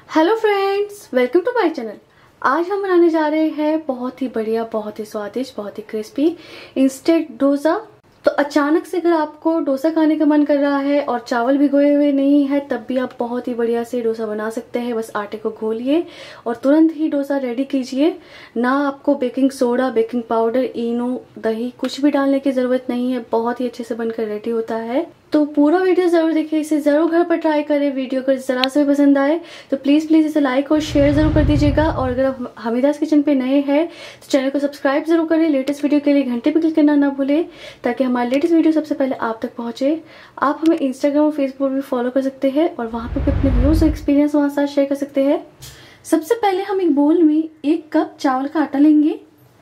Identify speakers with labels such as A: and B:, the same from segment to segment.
A: Hello friends, welcome to my channel. आज हम बनाने जा रहे हैं बहुत ही बढ़िया, बहुत ही स्वादिष्ट, बहुत ही क्रिस्पी इंस्टेंट डोसा। तो अचानक से अगर आपको डोसा खाने का मन कर रहा है और चावल भिगोए हुए नहीं है, तब भी आप बहुत ही बढ़िया से डोसा बना सकते हैं। बस आटे को घोलिए और तुरंत ही डोसा रेडी कीजिए। ना आपको baking soda, baking powder, Eno, दही कुछ भी डालने की जरूरत नहीं है। बहुत ही अच्छे से बनकर रेडी होता है। तो पूरा वीडियो जरूर देखिए, इसे जरूर घर पर ट्राई करें। वीडियो अगर जरा से भी पसंद आए तो प्लीज इसे लाइक और शेयर जरूर कर दीजिएगा। और अगर आप हमीदास किचन पे नए हैं तो चैनल को सब्सक्राइब जरूर करें। लेटेस्ट वीडियो के लिए घंटे पे क्लिक करना ना भूलें, ताकि हमारे लेटेस्ट वीडियो सबसे पहले आप तक पहुंचे। आप हमें इंस्टाग्राम और फेसबुक भी फॉलो कर सकते हैं और वहां पर भी अपने व्यूज और एक्सपीरियंस हमारे साथ शेयर कर सकते हैं। सबसे पहले हम एक बोल में 1 कप चावल का आटा लेंगे।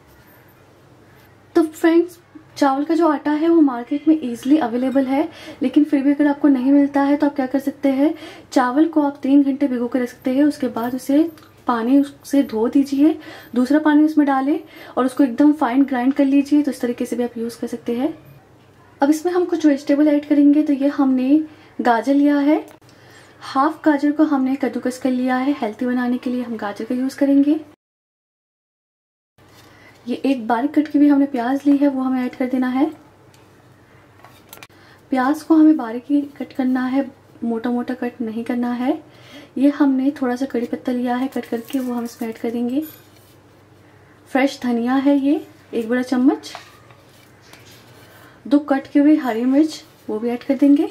A: तो फ्रेंड्स, चावल का जो आटा है वो मार्केट में इजीली अवेलेबल है, लेकिन फिर भी अगर आपको नहीं मिलता है तो आप क्या कर सकते हैं, चावल को आप 3 घंटे भिगो कर रख सकते हैं। उसके बाद उसे पानी से धो दीजिए, दूसरा पानी उसमें डालें और उसको एकदम फाइन ग्राइंड कर लीजिए। तो इस तरीके से भी आप यूज कर सकते हैं। अब इसमें हम कुछ वेजिटेबल ऐड करेंगे। तो ये हमने गाजर लिया है, हाफ गाजर को हमने कद्दूकस कर लिया है। हेल्थी बनाने के लिए हम गाजर का यूज करेंगे। ये एक बारीक कट की भी हमने प्याज ली है, वो हमें ऐड कर देना है। प्याज को हमें बारीक ही कट करना है, मोटा मोटा कट नहीं करना है। ये हमने थोड़ा सा कड़ी पत्ता लिया है कट करके, वो हम इसमें ऐड कर देंगे। फ्रेश धनिया है ये 1 बड़ा चम्मच। 2 कट की हुई हरी मिर्च, वो भी ऐड कर देंगे।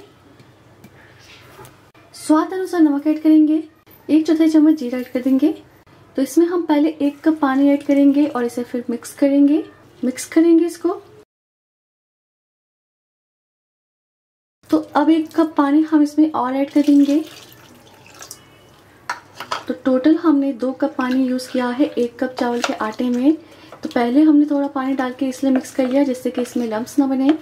A: स्वाद अनुसार नमक ऐड करेंगे। 1/4 चम्मच जीरा ऐड कर देंगे। तो इसमें हम पहले 1 कप पानी ऐड करेंगे और इसे फिर मिक्स करेंगे इसको। तो अब 1 कप पानी हम इसमें और ऐड करेंगे। तो टोटल हमने 2 कप पानी यूज किया है 1 कप चावल के आटे में। तो पहले हमने थोड़ा पानी डाल के इसलिए मिक्स कर लिया जिससे कि इसमें लम्प्स ना बने।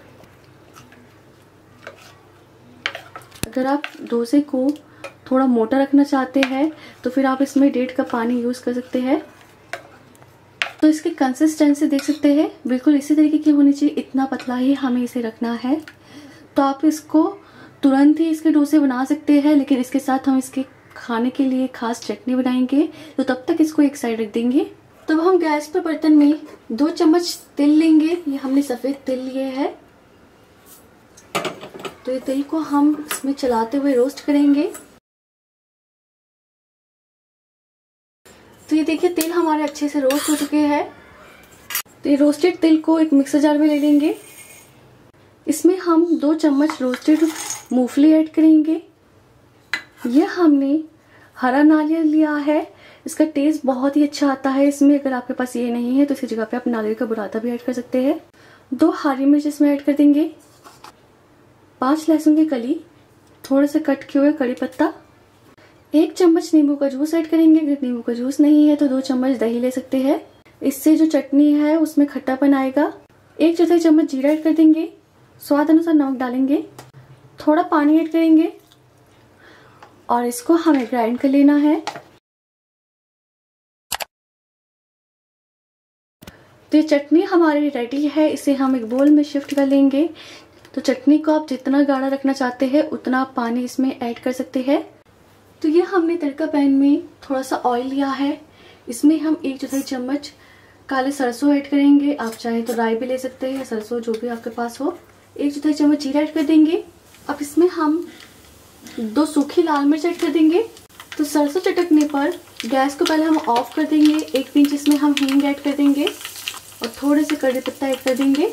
A: अगर आप डोसे को थोड़ा मोटा रखना चाहते हैं तो फिर आप इसमें 1.5 कप पानी यूज कर सकते हैं। तो इसकी कंसिस्टेंसी देख सकते हैं, बिल्कुल इसी तरीके की होनी चाहिए। इतना पतला ही हमें इसे रखना है। तो आप इसको तुरंत ही इसके डोसे बना सकते हैं, लेकिन इसके साथ हम इसके खाने के लिए खास चटनी बनाएंगे। तो तब तक इसको एक साइड रख देंगे। तो हम गैस पर बर्तन में 2 चम्मच तेल लेंगे। ये हमने सफेद तेल लिए है। तो ये तेल को हम इसमें चलाते हुए रोस्ट करेंगे। तो ये देखिए तेल हमारे अच्छे से रोस्ट हो चुके हैं। तो ये रोस्टेड तेल को एक मिक्सर जार में ले लेंगे। इसमें हम 2 चम्मच रोस्टेड मूंगफली ऐड करेंगे। ये हमने हरा नारियल लिया है, इसका टेस्ट बहुत ही अच्छा आता है इसमें। अगर आपके पास ये नहीं है तो इसकी जगह पे आप नारियल का बुरादा भी ऐड कर सकते हैं। 2 हरी मिर्च इसमें ऐड कर देंगे। 5 लहसुन की कली, थोड़े से कट किए हुए कड़ी पत्ता, 1 चम्मच नींबू का जूस ऐड करेंगे। अगर नींबू का जूस नहीं है तो 2 चम्मच दही ले सकते हैं। इससे जो चटनी है उसमें खट्टापन आएगा। 1/4 चम्मच जीरा ऐड कर देंगे। स्वाद अनुसार नमक डालेंगे। थोड़ा पानी ऐड करेंगे और इसको हमें ग्राइंड कर लेना है। तो ये चटनी हमारी रेडी है। इसे हम एक बोल में शिफ्ट कर लेंगे। तो चटनी को आप जितना गाढ़ा रखना चाहते हैं उतना आप पानी इसमें ऐड कर सकते हैं। तो ये हमने तड़का पैन में थोड़ा सा ऑयल लिया है। इसमें हम 1/4 चम्मच काले सरसों ऐड करेंगे। आप चाहे तो राई भी ले सकते हैं या सरसों, जो भी आपके पास हो। 1/4 चम्मच जीरा ऐड कर देंगे। अब इसमें हम 2 सूखी लाल मिर्च ऐड कर देंगे। तो सरसों चटकने पर गैस को पहले हम ऑफ कर देंगे। 1 पिंच इसमें हम हींग ऐड कर देंगे और थोड़े से कड़ी पत्ता ऐड कर देंगे।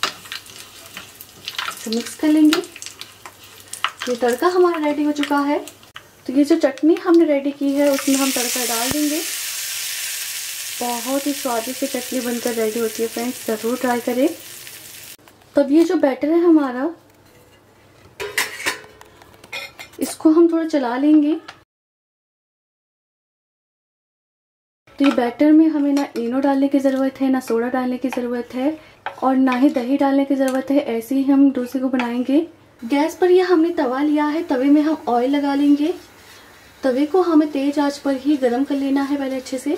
A: मिक्स कर लेंगे। ये तड़का हमारा रेडी हो चुका है। तो ये जो चटनी हमने रेडी की है उसमें हम तड़का डाल देंगे। बहुत ही स्वादिष्ट चटनी बनकर रेडी होती है फ्रेंड्स, ज़रूर ट्राई करें। तब ये जो बैटर है हमारा, इसको हम थोड़ा चला लेंगे। तो ये बैटर में हमें ना इनो डालने की ज़रूरत है, ना सोडा डालने की ज़रूरत है और ना ही दही डालने की ज़रूरत है। ऐसे ही हम डोसे को बनाएंगे। गैस पर ये हमने तवा लिया है, तवे में हम ऑयल लगा लेंगे। तवे को हमें तेज आंच पर ही गरम कर लेना है। पहले अच्छे से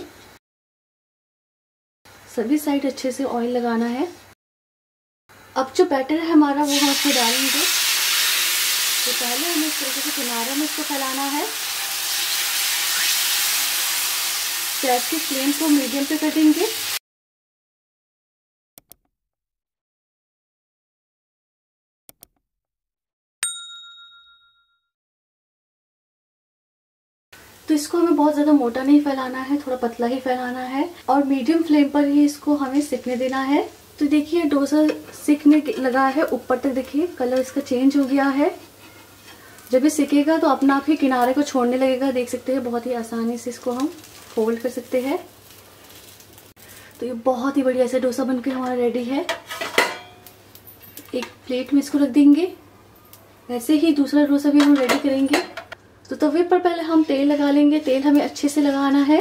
A: सभी साइड अच्छे से ऑयल लगाना है। अब जो बैटर है हमारा वो हम इसमें डालेंगे। तो पहले हमें इस तरीके से किनारों में इसको फैलाना है। गैस की फ्लेम को मीडियम पे कर देंगे। तो इसको हमें बहुत ज़्यादा मोटा नहीं फैलाना है, थोड़ा पतला ही फैलाना है और मीडियम फ्लेम पर ही इसको हमें सिकने देना है। तो देखिए डोसा सिकने लगा है, ऊपर तक देखिए कलर इसका चेंज हो गया है। जब ये सिकेगा तो अपना आप ही किनारे को छोड़ने लगेगा। देख सकते हैं बहुत ही आसानी से इसको हम फोल्ड कर सकते हैं। तो ये बहुत ही बढ़िया से डोसा बनकर हमारा रेडी है। एक प्लेट में इसको रख देंगे। वैसे ही दूसरा डोसा भी हम रेडी करेंगे। तो तवे पर पहले हम तेल लगा लेंगे। तेल हमें अच्छे से लगाना है।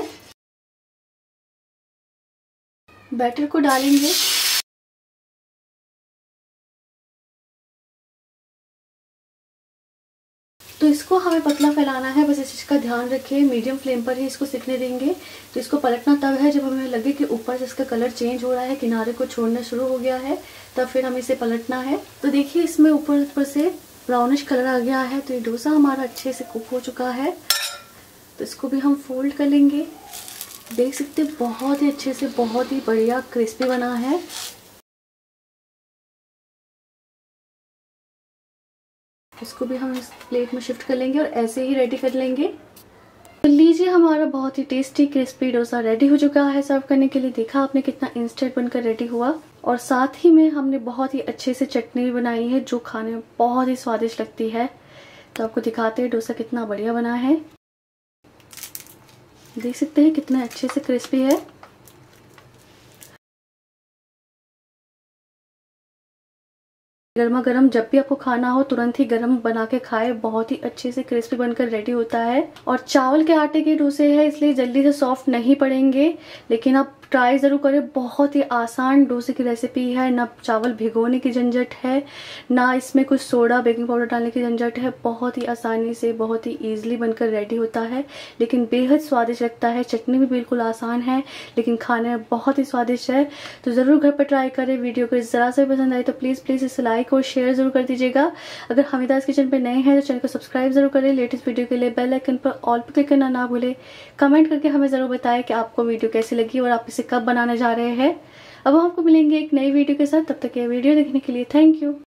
A: बैटर को डालेंगे। तो इसको हमें पतला फैलाना है, बस इस चीज का ध्यान रखिए। मीडियम फ्लेम पर ही इसको सिकने देंगे। तो इसको पलटना तब है जब हमें लगे कि ऊपर से इसका कलर चेंज हो रहा है, किनारे को छोड़ना शुरू हो गया है, तब फिर हमें इसे पलटना है। तो देखिए इसमें ऊपर से ब्राउनिश कलर आ गया है। तो ये डोसा हमारा अच्छे से कुक हो चुका है। तो इसको भी हम फोल्ड कर लेंगे। देख सकते हैं बहुत ही अच्छे से, बहुत ही बढ़िया क्रिस्पी बना है। इसको भी हम इस प्लेट में शिफ्ट कर लेंगे और ऐसे ही रेडी कर लेंगे। तो लीजिए हमारा बहुत ही टेस्टी क्रिस्पी डोसा रेडी हो चुका है सर्व करने के लिए। देखा आपने कितना इंस्टेंट बनकर रेडी हुआ। और साथ ही में हमने बहुत ही अच्छे से चटनी भी बनाई है जो खाने में बहुत ही स्वादिष्ट लगती है। तो आपको दिखाते हैं डोसा कितना बढ़िया बना है। देख सकते हैं कितना अच्छे से क्रिस्पी है। गर्मा गर्म जब भी आपको खाना हो तुरंत ही गर्म बना के खाए। बहुत ही अच्छे से क्रिस्पी बनकर रेडी होता है। और चावल के आटे के डोसे हैं इसलिए जल्दी से सॉफ्ट नहीं पड़ेंगे, लेकिन आप ट्राई जरूर करें। बहुत ही आसान डोसे की रेसिपी है। ना चावल भिगोने की झंझट है, ना इसमें कुछ सोडा बेकिंग पाउडर डालने की झंझट है। बहुत ही आसानी से, बहुत ही ईजिली बनकर रेडी होता है, लेकिन बेहद स्वादिष्ट लगता है। चटनी भी बिल्कुल आसान है लेकिन खाने में बहुत ही स्वादिष्ट है। तो जरूर घर पर ट्राई करें। वीडियो को जरा से पसंद आए तो प्लीज इसे लाइक और शेयर जरूर कर दीजिएगा। अगर हमीदास किचन पे नए हैं तो चैनल को सब्सक्राइब जरूर करें। लेटेस्ट वीडियो के लिए बेल आइकन पर ऑल पर क्लिक करना ना भूलें। कमेंट करके हमें जरूर बताएं कि आपको वीडियो कैसी लगी और आप इसे कब बनाने जा रहे हैं। अब हम आपको मिलेंगे एक नई वीडियो के साथ। तब तक ये वीडियो देखने के लिए थैंक यू।